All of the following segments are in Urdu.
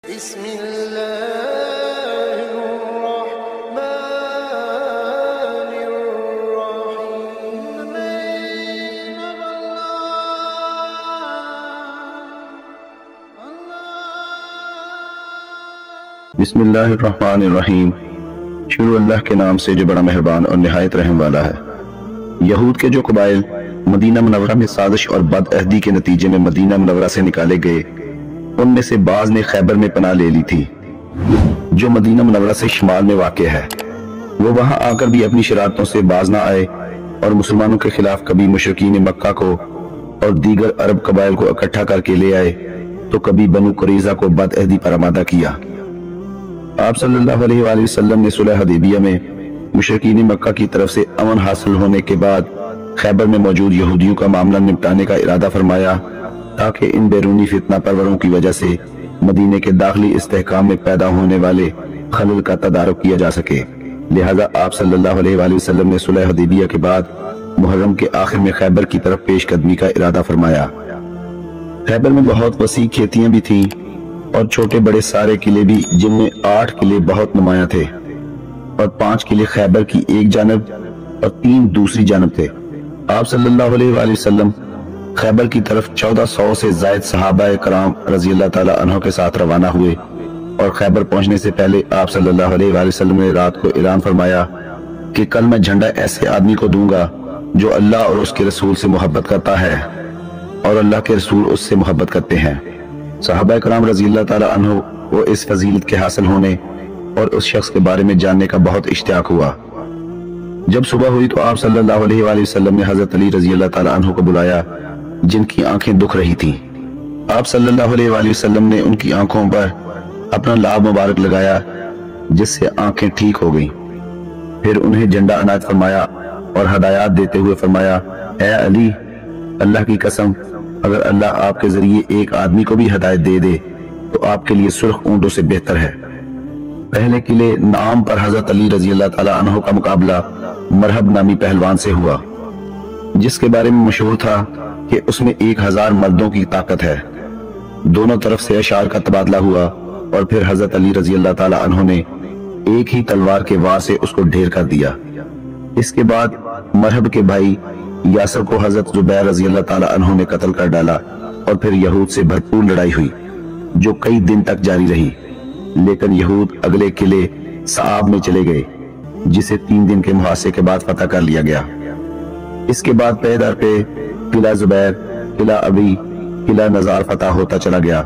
بسم اللہ الرحمن الرحیم۔ بسم اللہ الرحمن الرحیم۔ شروع اللہ کے نام سے جو بڑا مہربان اور نہایت رحم والا ہے۔ یہود کے جو قبائل مدینہ منورہ میں سازش اور بد عہدی کے نتیجے میں مدینہ منورہ سے نکالے گئے، ان میں سے بعض نے خیبر میں پناہ لے لی تھی جو مدینہ منورہ سے شمال میں واقع ہے۔ وہ وہاں آ کر بھی اپنی شرارتوں سے باز نہ آئے اور مسلمانوں کے خلاف کبھی مشرکین مکہ کو اور دیگر عرب قبائل کو اکٹھا کر کے لے آئے تو کبھی بنو قریظہ کو بد عہدی پر آمادہ کیا۔ آپ صلی اللہ علیہ وآلہ وسلم نے صلح حدیبیہ میں مشرکین مکہ کی طرف سے امن حاصل ہونے کے بعد خیبر میں موجود یہودیوں کا معاملہ نپٹانے کا ارادہ فرمایا تاکہ ان بیرونی فتنہ پروروں کی وجہ سے مدینے کے داخلی استحکام میں پیدا ہونے والے خلل کا تدارک کیا جا سکے۔ لہذا آپ صلی اللہ علیہ وآلہ وسلم نے صلح حدیبیہ کے بعد محرم کے آخر میں خیبر کی طرف پیش قدمی کا ارادہ فرمایا۔ خیبر میں بہت وسیع کھیتیاں بھی تھیں اور چھوٹے بڑے سارے قلعے بھی، جن میں 8 قلعے بہت نمایاں تھے اور 5 قلعے خیبر کی ایک جانب اور 3 دوسری جانب تھے۔ آپ صلی اللہ علیہ وآلہ وسلم خیبر کی طرف 1400 سے زائد صحابہ کرام رضی اللہ تعالیٰ عنہ کے ساتھ روانہ ہوئے، اور خیبر پہنچنے سے پہلے آپ صلی اللہ علیہ وآلہ وسلم نے رات کو اعلان فرمایا کہ کل میں جھنڈا ایسے آدمی کو دوں گا جو اللہ اور اس کے رسول سے محبت کرتا ہے اور اللہ کے رسول اس سے محبت کرتے ہیں۔ صحابہ کرام رضی اللہ تعالیٰ عنہ کو اس فضیلت کے حاصل ہونے اور اس شخص کے بارے میں جاننے کا بہت اشتیاق ہوا۔ جب صبح ہوئی تو آپ صلی اللہ علیہ وآلہ وسلم نے حضرت علی رضی اللہ تعالیٰ عنہ کو بلایا، جن کی آنکھیں دکھ رہی تھیں۔ آپ صلی اللہ علیہ وآلہ وسلم نے ان کی آنکھوں پر اپنا لعاب مبارک لگایا جس سے آنکھیں ٹھیک ہو گئیں۔ پھر انہیں جھنڈا عنایت فرمایا اور ہدایات دیتے ہوئے فرمایا، اے علی، اللہ کی قسم، اگر اللہ آپ کے ذریعے ایک آدمی کو بھی ہدایت دے دے تو آپ کے لیے سرخ اونٹوں سے بہتر ہے۔ پہلے قلعے نعام پر حضرت علی رضی اللہ تعالیٰ عنہ کا مقابلہ مرحب نامی پہلوان سے ہوا، جس کے بارے میں مشہور تھا کہ اس میں 1000 مردوں کی طاقت ہے۔ دونوں طرف سے اشعار کا تبادلہ ہوا اور پھر حضرت علی رضی اللہ تعالیٰ عنہ نے ایک ہی تلوار کے وار سے اس کو ڈھیر کر دیا۔ اس کے بعد مرحب کے بھائی یاسر کو حضرت زبیر رضی اللہ تعالیٰ عنہ نے قتل کر ڈالا، اور پھر یہود سے بھرپور لڑائی ہوئی جو کئی دن تک جاری رہی، لیکن یہود اگلے قلعے صعاب میں چلے گئے جسے 3 دن کے محاصرے کے بعد فتح کر لیا گیا۔ اس کے بعد پے در پہ قلعہ زبیر، قلعہ ابی، قلعہ نزار فتح ہوتا چلا گیا،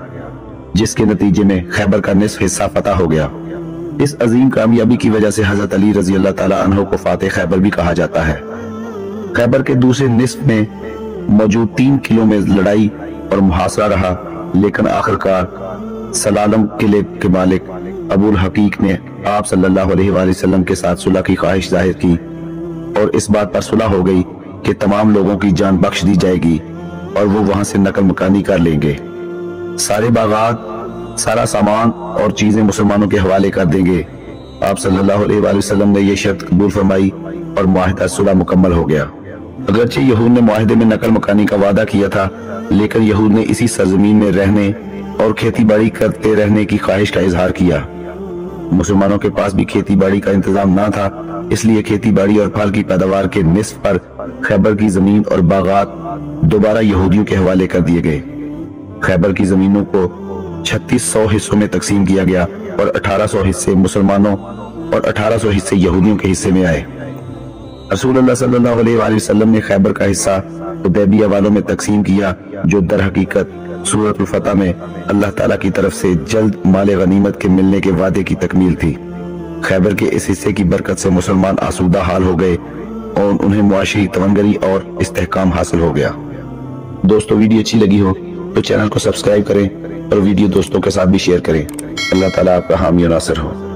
جس کے نتیجے میں خیبر کا نصف حصہ فتح ہو گیا۔ اس عظیم کامیابی کی وجہ سے حضرت علی رضی اللہ تعالیٰ عنہ کو فاتح خیبر بھی کہا جاتا ہے۔ خیبر کے دوسرے نصف میں موجود 3 قلعوں میں لڑائی اور محاصرہ رہا، لیکن آخرکار سلالم قلعے کے مالک ابو الحقیق نے آپ صلی اللہ علیہ وآلہ وسلم کے ساتھ صلح کی خواہش ظاہر کی، اور اس بات پر صلح ہو گئی کہ تمام لوگوں کی جان بخش دی جائے گی اور وہ وہاں سے نقل مکانی کر لیں گے۔ سارے باغات، سارا سامان اور چیزیں مسلمانوں کے حوالے کر دیں گے۔ آپ صلی اللہ علیہ وآلہ وسلم نے یہ شرط قبول فرمائی اور معاہدہ صلح مکمل ہو گیا۔ اگرچہ یہود نے معاہدے میں نقل مکانی کا وعدہ کیا تھا، لیکن یہود نے اسی سرزمین میں رہنے اور کھیتی باڑی کرتے رہنے کی خواہش کا اظہار کیا۔ مسلمانوں کے پاس بھی کھیتی باڑی کا انتظام نہ تھا، اس لیے کھیتی باڑی اور پھل کی پیداوار کے نصف پر خیبر کی زمین اور باغات دوبارہ یہودیوں کے حوالے کر دیے گئے۔ خیبر کی زمینوں کو 3600 حصوں میں تقسیم کیا گیا اور 1800 حصے مسلمانوں اور 1800 حصے یہودیوں کے حصے میں آئے۔ رسول اللہ صلی اللہ علیہ وآلہ وسلم نے خیبر کا حصہ حدیبیہ والوں میں تقسیم کیا، جو در حقیقت سورۃ الفتح میں اللہ تعالیٰ کی طرف سے جلد مال غنیمت کے ملنے کے وعدے کی تکمیل تھی۔ خیبر کے اس حصے کی برکت سے مسلمان آسودہ حال ہو گئے اور انہیں معاشی تونگری اور استحکام حاصل ہو گیا۔ دوستو، ویڈیو اچھی لگی ہو تو چینل کو سبسکرائب کریں اور ویڈیو دوستوں کے ساتھ بھی شیئر کریں۔ اللہ تعالیٰ آپ کا حامی و ناصر ہو۔